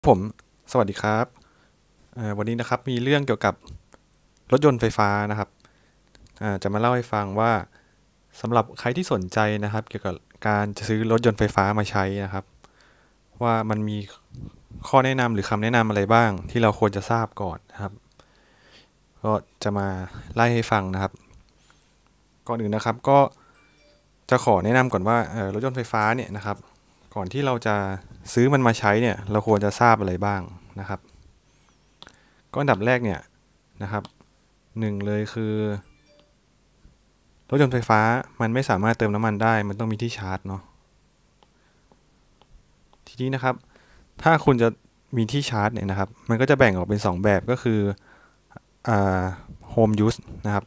ผมสวัสดีครับวันนี้นะครับมีเรื่องเกี่ยวกับรถยนต์ไฟฟ้านะครับจะมาเล่าให้ฟังว่าสำหรับใครที่สนใจนะครับเกี่ยวกับการจะซื้อรถยนต์ไฟฟ้ามาใช้นะครับว่ามันมีข้อแนะนำหรือคำแนะนำอะไรบ้างที่เราควรจะทราบก่อนนะครับก็จะมาไล่ให้ฟังนะครับก่อนอื่นนะครับก็จะขอแนะนำก่อนว่ารถยนต์ไฟฟ้าเนี่ยนะครับก่อนที่เราจะซื้อมันมาใช้เนี่ยเราควรจะทราบอะไรบ้างนะครับก็อันดับแรกเนี่ยนะครับหนึ่งเลยคือรถยนต์ไฟฟ้ามันไม่สามารถเติมน้ำมันได้มันต้องมีที่ชาร์จเนาะทีนี้นะครับถ้าคุณจะมีที่ชาร์จเนี่ยนะครับมันก็จะแบ่งออกเป็น2แบบก็คืออ่า home use นะครับ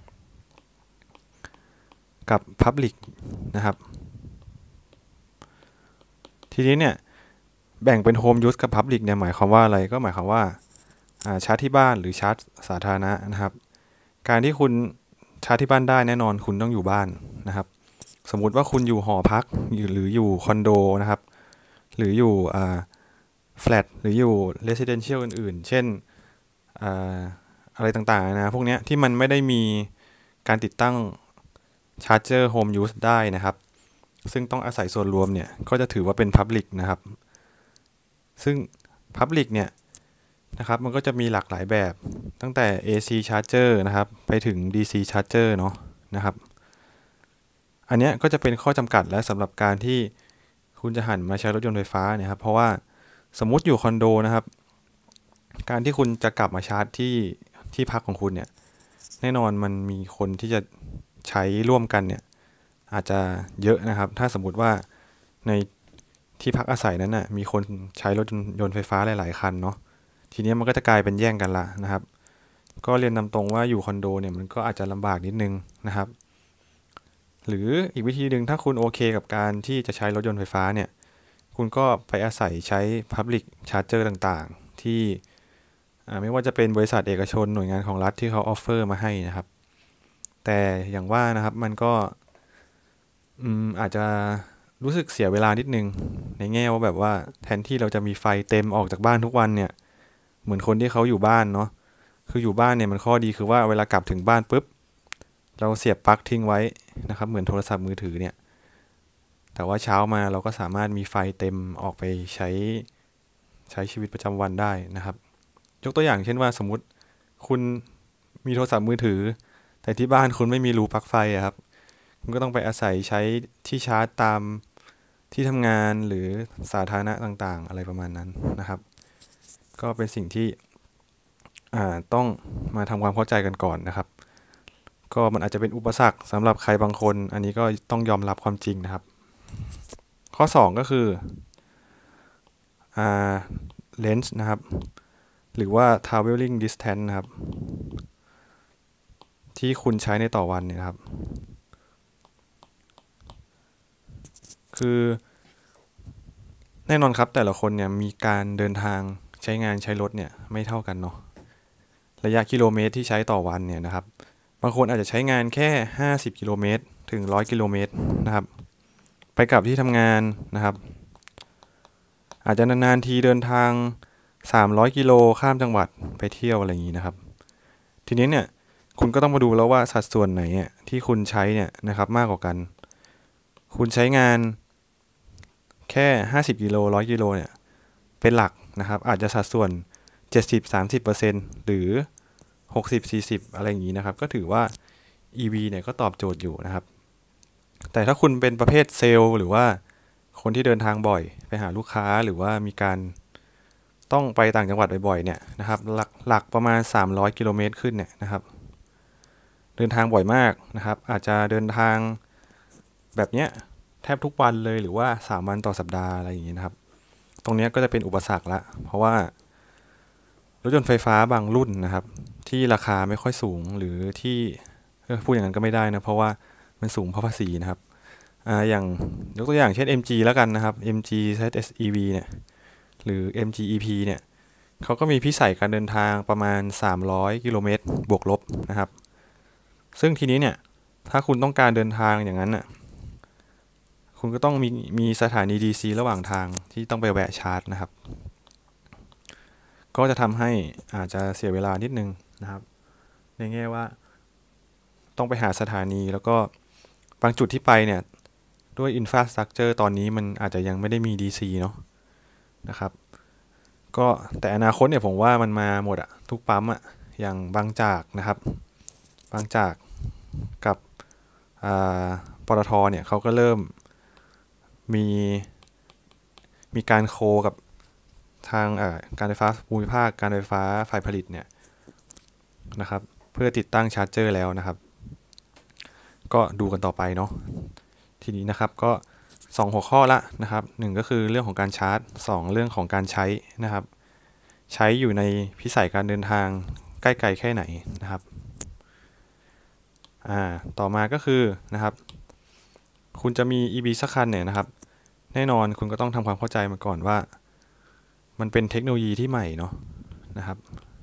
กับ public นะครับทีนี้เนี่ยแบ่งเป็น home use กับ public เนี่ยหมายความว่าอะไรก็หมายความว่าชาร์จที่บ้านหรือชาร์จสาธารณะนะครับการที่คุณชาร์จที่บ้านได้แน่นอนคุณต้องอยู่บ้านนะครับสมมุติว่าคุณอยู่หอพักหรืออยู่คอนโดนะครับหรืออยู่แฟลตหรืออยู่เรสซิเดนเชียลอื่นๆเช่นอ่าอะไรต่างๆนะพวกนี้ที่มันไม่ได้มีการติดตั้งชาร์จเจอร์โฮมยูสได้นะครับซึ่งต้องอาศัยส่วนรวมเนี่ยก็จะถือว่าเป็น Public นะครับซึ่ง Public เนี่ยนะครับมันก็จะมีหลากหลายแบบตั้งแต่ AC Charger นะครับไปถึง DC Charger เนาะนะครับอันนี้ก็จะเป็นข้อจำกัดและสำหรับการที่คุณจะหันมาใช้รถยนต์ไฟฟ้าเนี่ยครับเพราะว่าสมมุติอยู่คอนโดนะครับการที่คุณจะกลับมาชาร์จที่พักของคุณเนี่ยแน่นอนมันมีคนที่จะใช้ร่วมกันเนี่ยอาจจะเยอะนะครับถ้าสมมติว่าในที่พักอาศัยนั้นน่ะมีคนใช้รถยนต์ไฟฟ้าหลายๆคันเนาะทีนี้มันก็จะกลายเป็นแย่งกันละนะครับก็เรียนนำตรงว่าอยู่คอนโดเนี่ยมันก็อาจจะลำบากนิดนึงนะครับหรืออีกวิธีหนึ่งถ้าคุณโอเคกับการที่จะใช้รถยนต์ไฟฟ้าเนี่ยคุณก็ไปอาศัยใช้ Public Charger ต่างๆที่ไม่ว่าจะเป็นบริษัทเอกชนหน่วยงานของรัฐที่เขาออฟเฟอร์มาให้นะครับแต่อย่างว่านะครับมันก็อาจจะรู้สึกเสียเวลานิดนึงในแง่ว่าแบบว่าแทนที่เราจะมีไฟเต็มออกจากบ้านทุกวันเนี่ยเหมือนคนที่เขาอยู่บ้านเนาะคืออยู่บ้านเนี่ยมันข้อดีคือว่าเวลากลับถึงบ้านปุ๊บเราเสียบปลั๊กทิ้งไว้นะครับเหมือนโทรศัพท์มือถือเนี่ยแต่ว่าเช้ามาเราก็สามารถมีไฟเต็มออกไปใช้ชีวิตประจำวันได้นะครับยกตัวอย่างเช่นว่าสมมุติคุณมีโทรศัพท์มือถือแต่ที่บ้านคุณไม่มีรูปลั๊กไฟอะครับคุณก็ต้องไปอาศัยใช้ที่ชาร์จตามที่ทำงานหรือสาธารณะต่างๆอะไรประมาณนั้นนะครับก็เป็นสิ่งที่ต้องมาทำความเข้าใจกันก่อนนะครับก็มันอาจจะเป็นอุปสรรคสำหรับใครบางคนอันนี้ก็ต้องยอมรับความจริงนะครับข้อ2ก็คืออ่า range นะครับหรือว่า traveling distance นะครับที่คุณใช้ในต่อวันเนี่ยนะครับคือแน่นอนครับแต่ละคนเนี่ยมีการเดินทางใช้งานใช้รถเนี่ยไม่เท่ากันเนาะระยะกิโลเมตรที่ใช้ต่อวันเนี่ยนะครับบางคนอาจจะใช้งานแค่50กิโลเมตรถึง100กิโลเมตรนะครับไปกลับที่ทำงานนะครับอาจจะนานๆทีเดินทาง300กิโลข้ามจังหวัดไปเที่ยวอะไรอย่างนี้นะครับทีนี้เนี่ยคุณก็ต้องมาดูแล้วว่าสัดส่วนไหนที่คุณใช้เนี่ยนะครับมากกว่ากันคุณใช้งานแค่50กิโล100กิโลเนี่ยเป็นหลักนะครับอาจจะสัดส่วน70-30%หรือ60-40อะไรอย่างนี้นะครับก็ถือว่า EV เนี่ยก็ตอบโจทย์อยู่นะครับแต่ถ้าคุณเป็นประเภทเซลล์หรือว่าคนที่เดินทางบ่อยไปหาลูกค้าหรือว่ามีการต้องไปต่างจังหวัดบ่อยๆเนี่ยนะครับหลักประมาณ300กิโลเมตรขึ้นเนี่ยนะครับเดินทางบ่อยมากนะครับอาจจะเดินทางแบบเนี้ยแทบทุกวันเลยหรือว่า3วันต่อสัปดาห์อะไรอย่างนี้นะครับตรงนี้ก็จะเป็นอุปสรรคละเพราะว่ารถยนต์ไฟฟ้าบางรุ่นนะครับที่ราคาไม่ค่อยสูงหรือที่พูดอย่างนั้นก็ไม่ได้นะเพราะว่ามันสูงเพราะภาษีนะครับอย่างยกตัวอย่างเช่น MG แล้วกันนะครับ MG ZS-EV เนี่ยหรือ MG EP เนี่ยเขาก็มีพิสัยการเดินทางประมาณ300กิโลเมตรบวกลบนะครับซึ่งทีนี้เนี่ยถ้าคุณต้องการเดินทางอย่างนั้นน่ะคุณก็ต้องมีสถานี DC ระหว่างทางที่ต้องไปแวะชาร์จนะครับก็จะทำให้อาจจะเสียเวลานิดนึงนะครับในแง่ว่าต้องไปหาสถานีแล้วก็บางจุดที่ไปเนี่ยด้วยอินฟราสตรักเจอร์ตอนนี้มันอาจจะยังไม่ได้มี DC เนาะนะครับก็แต่อนาคตเนี่ยผมว่ามันมาหมดอะทุกปั๊มอะอย่างบางจากนะครับบางจากกับปตทเนี่ยเขาก็เริ่มมีมีการโคกับทางการไฟฟ้าภูมิภาคการไฟฟ้าฝ่ายผลิตเนี่ยนะครับเพื่อติดตั้งชาร์จเจอร์แล้วนะครับก็ดูกันต่อไปเนาะทีนี้นะครับก็2หัวข้อละนะครับ1ก็คือเรื่องของการชาร์จ2เรื่องของการใช้นะครับใช้อยู่ในพิสัยการเดินทางใกล้ไกลแค่ไหนนะครับต่อมาก็คือนะครับคุณจะมี EV สักคันเนี่ยนะครับแน่นอนคุณก็ต้องทำความเข้าใจมาก่อนว่ามันเป็นเทคโนโลยีที่ใหม่เนาะนะครับ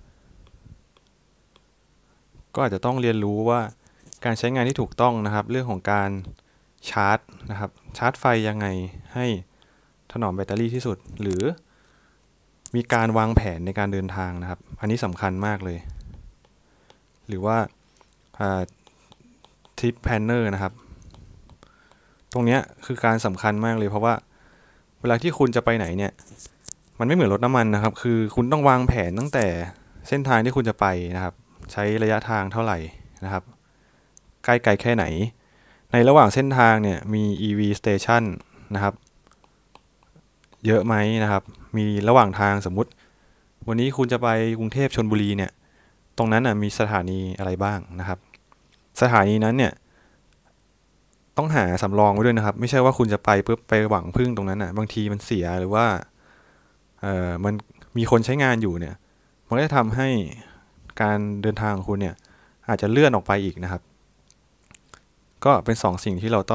ก็อาจจะต้องเรียนรู้ว่าการใช้งานที่ถูกต้องนะครับเรื่องของการชาร์จนะครับชาร์จไฟยังไงให้ถนอมแบตเตอรี่ที่สุดหรือมีการวางแผนในการเดินทางนะครับอันนี้สำคัญมากเลยหรือว่าทริปแพลนเนอร์นะครับตรงนี้คือการสำคัญมากเลยเพราะว่าเวลาที่คุณจะไปไหนเนี่ยมันไม่เหมือนรถน้ำมันนะครับคือคุณต้องวางแผนตั้งแต่เส้นทางที่คุณจะไปนะครับใช้ระยะทางเท่าไหร่นะครับใกล้ไกลแค่ไหนในระหว่างเส้นทางเนี่ยมี EV Station นะครับเยอะไหมนะครับมีระหว่างทางสมมุติวันนี้คุณจะไปกรุงเทพชลบุรีเนี่ยตรงนั้นมีสถานีอะไรบ้างนะครับสถานีนั้นเนี่ยต้องหาสำรองไว้ด้วยนะครับไม่ใช่ว่าคุณจะไปปุ๊บไปหวังพึ่งตรงนั้นบางทีมันเสียหรือว่ามันมีคนใช้งานอยู่เนี่ยมันก็จะทำให้การเดินทางของคุณเนี่ยอาจจะเลื่อนออกไปอีกนะครับก็เป็น2 สิ่งที่เรา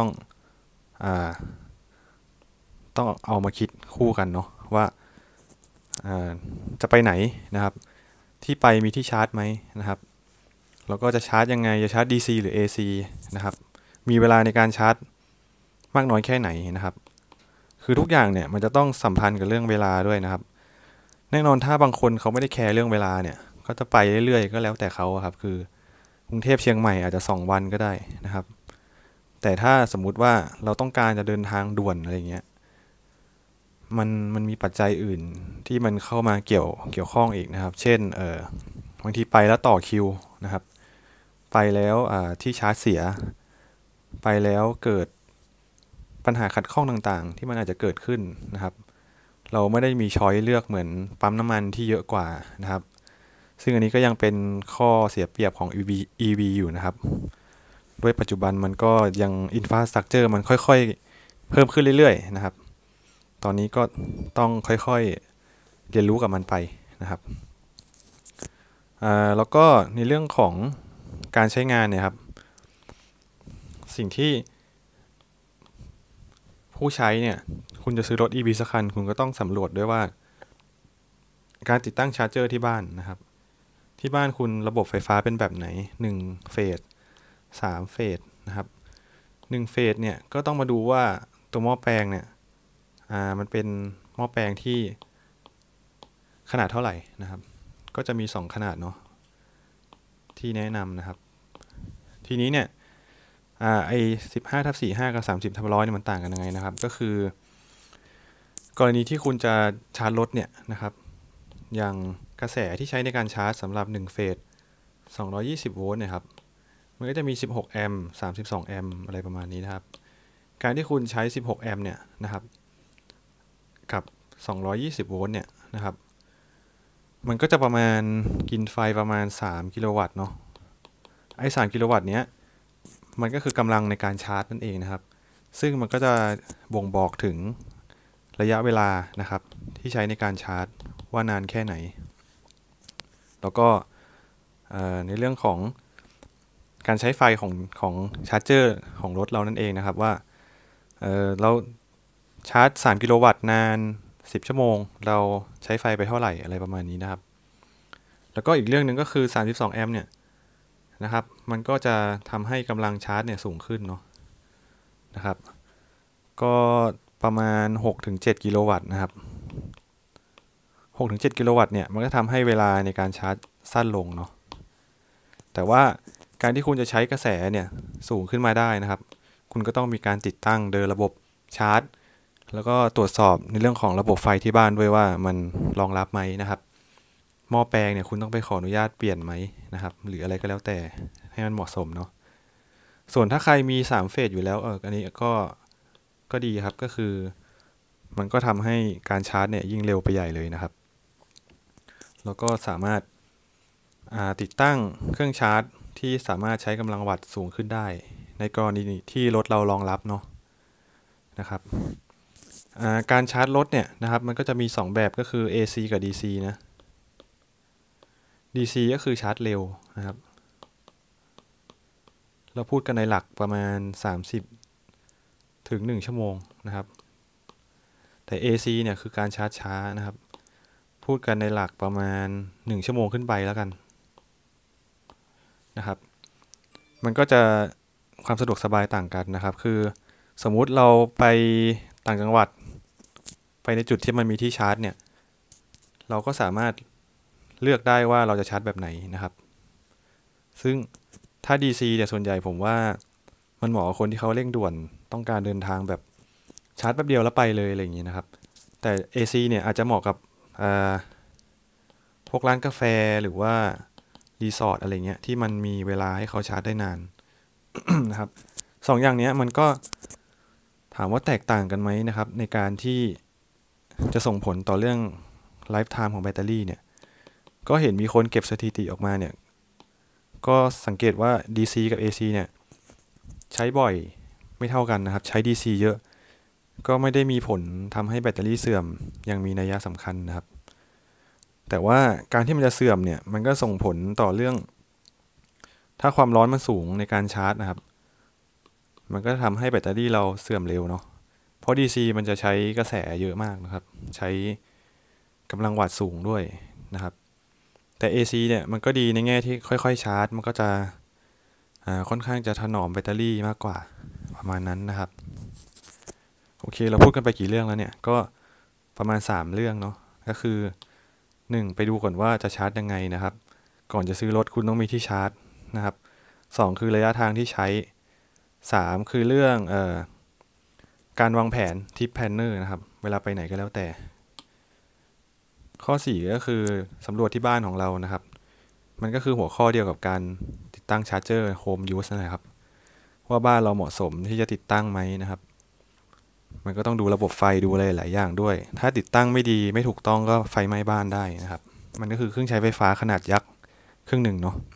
ต้องเอามาคิดคู่กันเนาะว่าจะไปไหนนะครับที่ไปมีที่ชาร์จไหมนะครับแล้วก็จะชาร์จยังไงจะชาร์จ DC หรือ AC นะครับมีเวลาในการชาร์จมากน้อยแค่ไหนนะครับคือทุกอย่างเนี่ยมันจะต้องสัมพันธ์กับเรื่องเวลาด้วยนะครับแน่นอนถ้าบางคนเขาไม่ได้แคร์เรื่องเวลาเนี่ยก็จะไปเรื่อยๆก็แล้วแต่เขาครับคือกรุงเทพเชียงใหม่อาจจะ2 วันก็ได้นะครับแต่ถ้าสมมุติว่าเราต้องการจะเดินทางด่วนอะไรเงี้ยมันมีปัจจัยอื่นที่มันเข้ามาเกี่ยวข้องอีกนะครับเช่นบางทีไปแล้วต่อคิวนะครับไปแล้วที่ชาร์จเสียไปแล้วเกิดปัญหาขัดข้องต่างๆที่มันอาจจะเกิดขึ้นนะครับเราไม่ได้มีช้อยเลือกเหมือนปั๊มน้ำมันที่เยอะกว่านะครับซึ่งอันนี้ก็ยังเป็นข้อเสียเปรียบของ EV อยู่นะครับด้วยปัจจุบันมันก็ยังอินฟราสตรักเจอร์มันค่อยๆเพิ่มขึ้นเรื่อยๆนะครับตอนนี้ก็ต้องค่อยๆเรียนรู้กับมันไปนะครับแล้วก็ในเรื่องของการใช้งานเนี่ยครับสิ่งที่ผู้ใช้เนี่ยคุณจะซื้อรถ EV สักคันคุณก็ต้องสำรวจด้วยว่าการติดตั้งชาร์จเจอร์ที่บ้านนะครับที่บ้านคุณระบบไฟฟ้าเป็นแบบไหน1เฟส3เฟสนะครับ1เฟสเนี่ยก็ต้องมาดูว่าตัวหม้อแปลงเนี่ยมันเป็นหม้อแปลงที่ขนาดเท่าไหร่นะครับก็จะมี2ขนาดเนาะที่แนะนำนะครับทีนี้เนี่ยไอ้15/45กับ30/100เนี่ยมันต่างกันยังไงนะครับก็คือกรณีที่คุณจะชาร์จรถเนี่ยนะครับอย่างกระแสที่ใช้ในการชาร์จสำหรับ1เฟส220โวลต์เนี่ยครับมันก็จะมี16แอมป์32แอมป์อะไรประมาณนี้นะครับการที่คุณใช้16แอมป์เนี่ยนะครับกับ220โวลต์เนี่ยนะครับมันก็จะประมาณกินไฟประมาณ3กิโลวัตต์เนาะไอ้3กิโลวัตต์เนี้ยมันก็คือกำลังในการชาร์จนั่นเองนะครับซึ่งมันก็จะบ่งบอกถึงระยะเวลานะครับที่ใช้ในการชาร์จว่านานแค่ไหนแล้วก็ในเรื่องของการใช้ไฟของชาร์จเจอร์ของรถเรานั่นเองนะครับว่าเราชาร์จ3กิโลวัตต์นาน10ชั่วโมงเราใช้ไฟไปเท่าไหร่อะไรประมาณนี้นะครับแล้วก็อีกเรื่องหนึ่งก็คือ32แอมป์เนี่ยนะครับมันก็จะทำให้กำลังชาร์จเนี่ยสูงขึ้นเนาะนะครับก็ประมาณ6-7กิโลวัตต์นะครับ 6-7 กิโลวัตต์เนี่ยมันก็ทำให้เวลาในการชาร์จสั้นลงเนาะแต่ว่าการที่คุณจะใช้กระแสเนี่ยสูงขึ้นมาได้นะครับคุณก็ต้องมีการติดตั้งเดินระบบชาร์จแล้วก็ตรวจสอบในเรื่องของระบบไฟที่บ้านด้วยว่ามันรองรับไหมนะครับหม้อแปลงเนี่ยคุณต้องไปขออนุญาตเปลี่ยนไหมนะครับหรืออะไรก็แล้วแต่ให้มันเหมาะสมเนาะส่วนถ้าใครมี3เฟสอยู่แล้วอันนี้ก็ดีครับก็คือมันก็ทำให้การชาร์จเนี่ยยิ่งเร็วไปใหญ่เลยนะครับแล้วก็สามารถติดตั้งเครื่องชาร์จที่สามารถใช้กำลังวัตต์สูงขึ้นได้ในกรณีที่รถเรารองรับเนาะนะครับการชาร์จรถเนี่ยนะครับมันก็จะมี2แบบก็คือ AC กับ DC นะ DC ก็คือชาร์จเร็วนะครับเราพูดกันในหลักประมาณ30ถึง1ชั่วโมงนะครับแต่ AC เนี่ยคือการชาร์จช้านะครับพูดกันในหลักประมาณ1ชั่วโมงขึ้นไปแล้วกันนะครับมันก็จะความสะดวกสบายต่างกันนะครับคือสมมุติเราไปต่างจังหวัดไปในจุดที่มันมีที่ชาร์จเนี่ยเราก็สามารถเลือกได้ว่าเราจะชาร์จแบบไหนนะครับซึ่งถ้า DC เนี่ยส่วนใหญ่ผมว่ามันเหมาะกับคนที่เขาเร่งด่วนต้องการเดินทางแบบชาร์จแป๊บเดียวแล้วไปเลยอะไรอย่างนี้นะครับแต่ AC เนี่ยอาจจะเหมาะกับพวกร้านกาแฟหรือว่ารีสอร์ทอะไรเงี้ยที่มันมีเวลาให้เขาชาร์จได้นาน นะครับ2อย่างนี้มันก็ถามว่าแตกต่างกันไหมนะครับในการที่จะส่งผลต่อเรื่องไลฟ์ไทม์ของแบตเตอรี่เนี่ยก็เห็นมีคนเก็บสถิติออกมาเนี่ยก็สังเกตว่า DC กับ AC เนี่ยใช้บ่อยไม่เท่ากันนะครับใช้ DC เยอะก็ไม่ได้มีผลทำให้แบตเตอรี่เสื่อมอย่างมีนัยสำคัญนะครับแต่ว่าการที่มันจะเสื่อมเนี่ยมันก็ส่งผลต่อเรื่องถ้าความร้อนมันสูงในการชาร์จนะครับมันก็ทำให้แบตเตอรี่เราเสื่อมเร็วเนาะเพราะ DC มันจะใช้กระแสเยอะมากนะครับใช้กำลังวัตต์สูงด้วยนะครับแต่ AC เนี่ยมันก็ดีในแง่ที่ค่อยๆชาร์จมันก็จะค่อนข้างจะถนอมแบตเตอรี่มากกว่าประมาณนั้นนะครับโอเคเราพูดกันไปกี่เรื่องแล้วเนี่ยก็ประมาณ3เรื่องเนาะก็คือ1ไปดูก่อนว่าจะชาร์จยังไงนะครับก่อนจะซื้อรถคุณต้องมีที่ชาร์จนะครับ2คือระยะทางที่ใช้3คือเรื่องการวางแผนทริปแพลนเนอร์นะครับเวลาไปไหนก็แล้วแต่ข้อ4ก็คือสำรวจที่บ้านของเรานะครับมันก็คือหัวข้อเดียวกับการติดตั้งชาร์จเจอร์โฮมยูสนะครับว่าบ้านเราเหมาะสมที่จะติดตั้งไหมนะครับมันก็ต้องดูระบบไฟดูอะไรหลายอย่างด้วยถ้าติดตั้งไม่ดีไม่ถูกต้องก็ไฟไหม้บ้านได้นะครับมันก็คือเครื่องใช้ไฟฟ้าขนาดยักษ์เครื่องหนึ่งเนาะ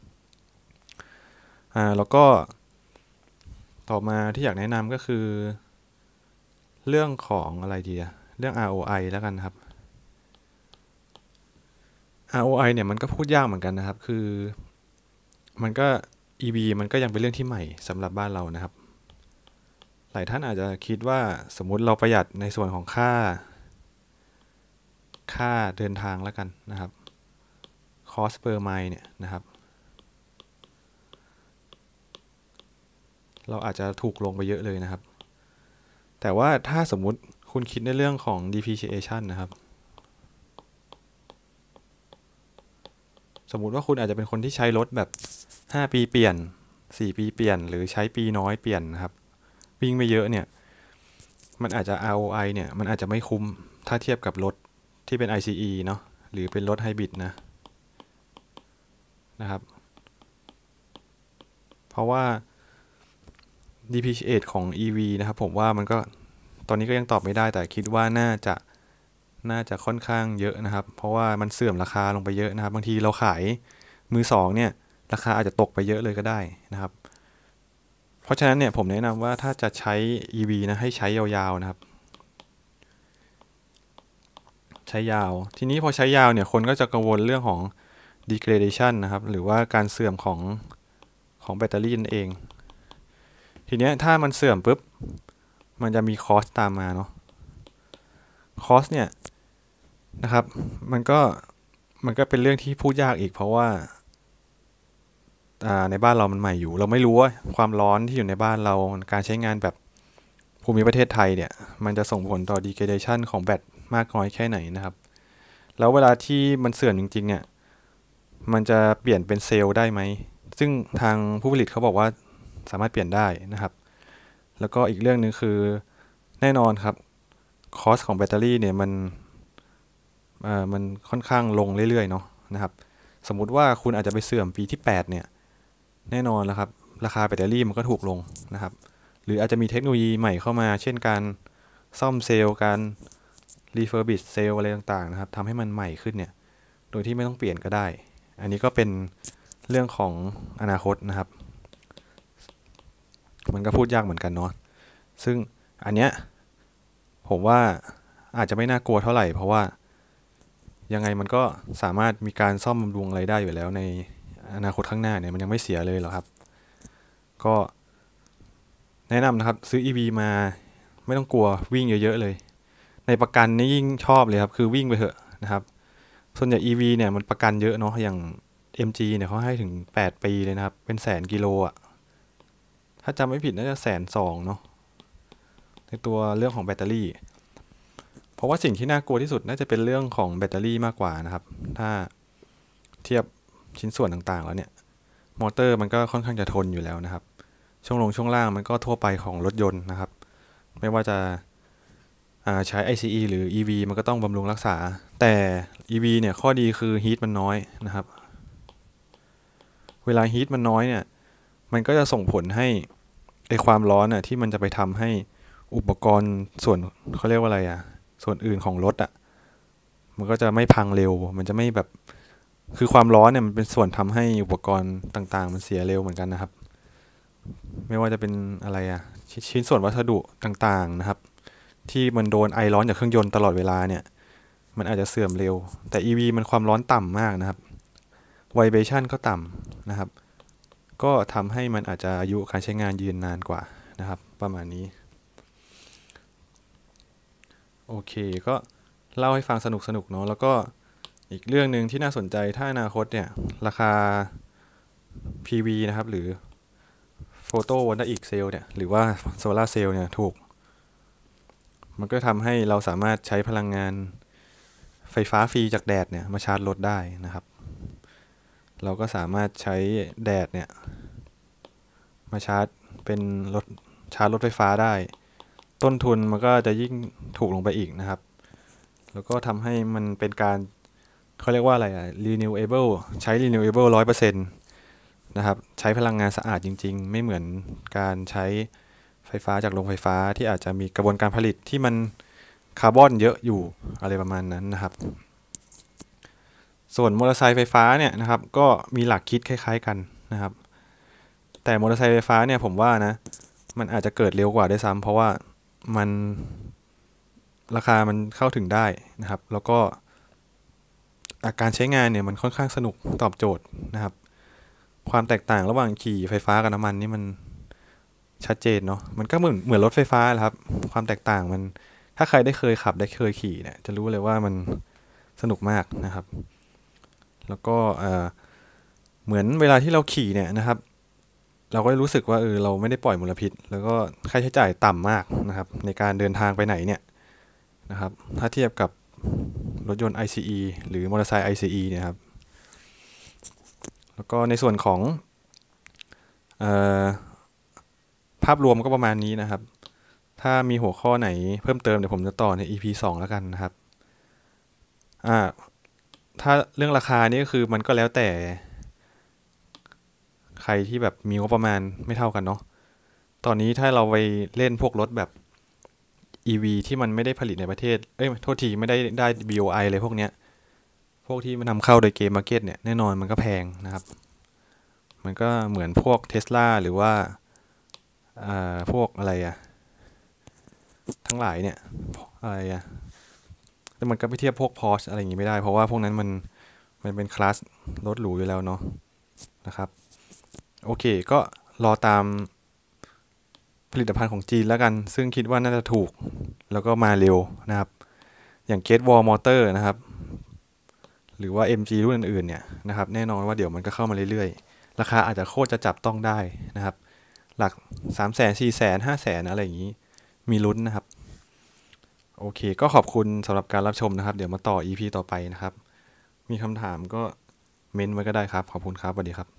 แล้วก็ต่อมาที่อยากแนะนำก็คือเรื่องของอะไรดีเรื่อง ROI แล้วกันครับ ROI เนี่ยมันก็พูดยากเหมือนกันนะครับคือมันก็ EV มันก็ยังเป็นเรื่องที่ใหม่สำหรับบ้านเรานะครับหลายท่านอาจจะคิดว่าสมมุติเราประหยัดในส่วนของค่าเดินทางแล้วกันนะครับ cost per mile เนี่ยนะครับเราอาจจะถูกลงไปเยอะเลยนะครับแต่ว่าถ้าสมมุติคุณคิดในเรื่องของ depreciation นะครับสมมุติว่าคุณอาจจะเป็นคนที่ใช้รถแบบ5ปีเปลี่ยน4ปีเปลี่ยนหรือใช้ปีน้อยเปลี่ยนนะครับวิ่งไม่เยอะเนี่ยมันอาจจะ ROI เนี่ยมันอาจจะไม่คุ้มถ้าเทียบกับรถที่เป็น ICE เนาะหรือเป็นรถไฮบริดนะครับเพราะว่า depreciate ของ EV นะครับผมว่ามันก็ตอนนี้ก็ยังตอบไม่ได้แต่คิดว่าน่าจะค่อนข้างเยอะนะครับเพราะว่ามันเสื่อมราคาลงไปเยอะนะครับบางทีเราขายมือสองเนี่ยราคาอาจจะตกไปเยอะเลยก็ได้นะครับเพราะฉะนั้นเนี่ยผมแนะนำว่าถ้าจะใช้ EV นะให้ใช้ยาวๆนะครับใช้ยาวทีนี้พอใช้ยาวเนี่ยคนก็จะกังวลเรื่องของ degradation นะครับหรือว่าการเสื่อมของแบตเตอรี่นั่นเองทีเนี้ยถ้ามันเสื่อมปุ๊บมันจะมีคอสตามมาเนาะคอสเนี่ยนะครับมันก็เป็นเรื่องที่พูดยากอีกเพราะว่าในบ้านเรามันใหม่อยู่เราไม่รู้ว่าความร้อนที่อยู่ในบ้านเราการใช้งานแบบภูมิประเทศไทยเนี่ยมันจะส่งผลต่อ degradation ของแบตมากน้อยแค่ไหนนะครับแล้วเวลาที่มันเสื่อมจริงๆเนี่ยมันจะเปลี่ยนเป็นเซลล์ได้ไหมซึ่งทางผู้ผลิตเขาบอกว่าสามารถเปลี่ยนได้นะครับแล้วก็อีกเรื่องนึงคือแน่นอนครับคอสของแบตเตอรี่เนี่ยมันค่อนข้างลงเรื่อยๆเนาะนะครับสมมุติว่าคุณอาจจะไปเสื่อมปีที่8เนี่ยแน่นอนแล้วครับราคาแบตเตอรี่มันก็ถูกลงนะครับหรืออาจจะมีเทคโนโลยีใหม่เข้ามาเช่นการซ่อมเซลล์การรีเฟอร์บิชเซลล์อะไรต่างๆนะครับทำให้มันใหม่ขึ้นเนี่ยโดยที่ไม่ต้องเปลี่ยนก็ได้อันนี้ก็เป็นเรื่องของอนาคตนะครับมันก็พูดยากเหมือนกันเนาะซึ่งอันเนี้ยผมว่าอาจจะไม่น่ากลัวเท่าไหร่เพราะว่ายังไงมันก็สามารถมีการซ่อมบำรุงอะไรได้อยู่แล้วในอนาคตข้างหน้าเนี่ยมันยังไม่เสียเลยหรอกครับก็แนะนำนะครับซื้อ EV มาไม่ต้องกลัววิ่งเยอะๆเลยในประกันนี่ยิ่งชอบเลยครับคือวิ่งไปเถอะนะครับส่วนใหญ่ EV เนี่ยมันประกันเยอะเนาะอย่าง MG เนี่ยเขาให้ถึง8 ปีเลยนะครับเป็นแสนกิโลอ่ะถ้าจำไม่ผิดน่าจะ120,000เนาะในตัวเรื่องของแบตเตอรี่เพราะว่าสิ่งที่น่ากลัวที่สุดน่าจะเป็นเรื่องของแบตเตอรี่มากกว่านะครับถ้าเทียบชิ้นส่วนต่างๆแล้วเนี่ยมอเตอร์มันก็ค่อนข้างจะทนอยู่แล้วนะครับช่วงล่างมันก็ทั่วไปของรถยนต์นะครับไม่ว่าจะใช้ ICE หรือ EV มันก็ต้องบำรุงรักษาแต่ EV เนี่ยข้อดีคือฮีทมันน้อยนะครับเวลาฮีทมันน้อยเนี่ยมันก็จะส่งผลให้ไอความร้อนน่ะที่มันจะไปทำให้อุปกรณ์ส่วนเขาเรียกว่าอะไรส่วนอื่นของรถมันก็จะไม่พังเร็วมันจะไม่แบบคือความร้อนเนี่ยมันเป็นส่วนทำให้อุปกรณ์ต่างๆมันเสียเร็วเหมือนกันนะครับไม่ว่าจะเป็นอะไรชิ้นส่วนวัสดุต่างๆนะครับที่มันโดนไอร้อนจากเครื่องยนต์ตลอดเวลาเนี่ยมันอาจจะเสื่อมเร็วแต่ EV มันความร้อนต่ำมากนะครับไวเบรชั่นก็ต่ำนะครับก็ทำให้มันอาจจะอายุการใช้งานยืนนานกว่านะครับประมาณนี้โอเคก็เล่าให้ฟังสนุกเนาะแล้วก็อีกเรื่องหนึ่งที่น่าสนใจถ้าอนาคตเนี่ยราคา PV นะครับหรือ Photo Voltaic Cell เนี่ยหรือว่า Solar Cell เนี่ยถูกมันก็ทำให้เราสามารถใช้พลังงานไฟฟ้าฟรีจากแดดเนี่ยมาชาร์จรถได้นะครับเราก็สามารถใช้แดดเนี่ยมาชาร์จเป็นชาร์จรถไฟฟ้าได้ต้นทุนมันก็จะยิ่งถูกลงไปอีกนะครับแล้วก็ทำให้มันเป็นการเขาเรียกว่าอะไรrenewable ใช้ renewable 100%นะครับใช้พลังงานสะอาดจริงๆไม่เหมือนการใช้ไฟฟ้าจากโรงไฟฟ้าที่อาจจะมีกระบวนการผลิตที่มันคาร์บอนเยอะอยู่อะไรประมาณนั้นนะครับส่วนมอเตอร์ไซค์ไฟฟ้าเนี่ยนะครับก็มีหลักคิดคล้ายๆกันนะครับแต่มอเตอร์ไซค์ไฟฟ้าเนี่ยผมว่านะมันอาจจะเกิดเร็วกว่าด้วยซ้ำเพราะว่ามันราคามันเข้าถึงได้นะครับแล้วก็การใช้งานเนี่ยมันค่อนข้างสนุกตอบโจทย์นะครับความแตกต่างระหว่างขี่ไฟฟ้ากับน้ำมันนี่มันชัดเจนเนาะมันก็เหมือนรถไฟฟ้าแหละครับความแตกต่างมันถ้าใครได้เคยขับได้เคยขี่เนี่ยจะรู้เลยว่ามันสนุกมากนะครับแล้วก็เหมือนเวลาที่เราขี่เนี่ยนะครับเราก็รู้สึกว่าเราไม่ได้ปล่อยมลพิษแล้วก็ค่าใช้จ่ายต่ำมากนะครับในการเดินทางไปไหนเนี่ยนะครับถ้าเทียบกับรถยนต์ ICE หรือมอเตอร์ไซค์ ICE เนี่ยครับแล้วก็ในส่วนของภาพรวมก็ประมาณนี้นะครับถ้ามีหัวข้อไหนเพิ่มเติมเดี๋ยวผมจะต่อใน EP 2แล้วกันนะครับถ้าเรื่องราคานี่ก็คือมันก็แล้วแต่ใครที่แบบมีงบประมาณไม่เท่ากันเนาะตอนนี้ถ้าเราไปเล่นพวกรถแบบ EV ที่มันไม่ได้ผลิตในประเทศโทษทีไม่ได้ BOI เลยพวกเนี้ยพวกที่มันนำเข้าโดยเกมมาร์เก็ตเนี่ยแน่นอนมันก็แพงนะครับมันก็เหมือนพวก Tesla หรือว่าพวกอะไรทั้งหลายเนี่ยอะไรแต่มันก็ไปเทียบพวก Porsche อะไรอย่างงี้ไม่ได้เพราะว่าพวกนั้นมันเป็นคลาสรถหรูอยู่แล้วเนาะนะครับโอเคก็รอตามผลิตภัณฑ์ของจีนแล้วกันซึ่งคิดว่าน่าจะถูกแล้วก็มาเร็วนะครับอย่าง Great Wall Motor นะครับหรือว่า MG รุ่นอื่นๆเนี่ยนะครับแน่นอนว่าเดี๋ยวมันก็เข้ามาเรื่อยๆราคาอาจจะโคตรจะจับต้องได้นะครับหลัก300,000 400,000 500,000อะไรอย่างนี้มีลุ้นนะครับโอเคก็ขอบคุณสำหรับการรับชมนะครับเดี๋ยวมาต่อ EP ต่อไปนะครับมีคำถามก็เม้นไว้ก็ได้ครับขอบคุณครับสวัสดีครับ